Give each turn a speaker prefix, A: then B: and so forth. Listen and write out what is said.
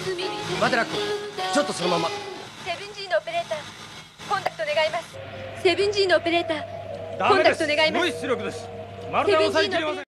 A: 待てラック、ちょっとそのまま。
B: セブン G のオペレーター、コンタクト願います。セブン G のオペレーター、コンタクト願います。
C: すごい出力です。まるで抑えきれません。